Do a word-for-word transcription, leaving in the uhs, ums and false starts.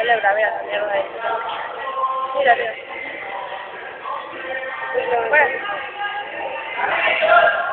celebra, vea la mierda esa. Mira, mira. Bueno.